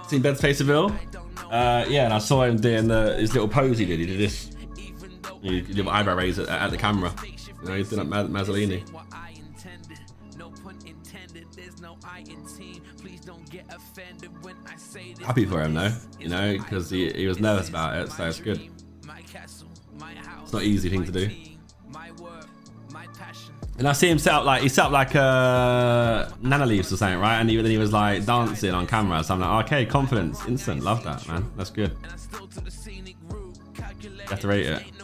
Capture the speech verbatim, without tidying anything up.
Seen Bed's facereveal? Uh, yeah, and I saw him doing the, his little pose he did. He did this you, little eyebrow raise at, at the camera. You know, he's doing that Mazzolini. Happy for him though, you know, because he, he was nervous about it, so it's good. It's not an easy thing to do. And I see him set up like, he set up like uh, nana leaves or something, right? And he, then he was like dancing on camera. So I'm like, okay, confidence, instant, love that, man. That's good. You have to rate it.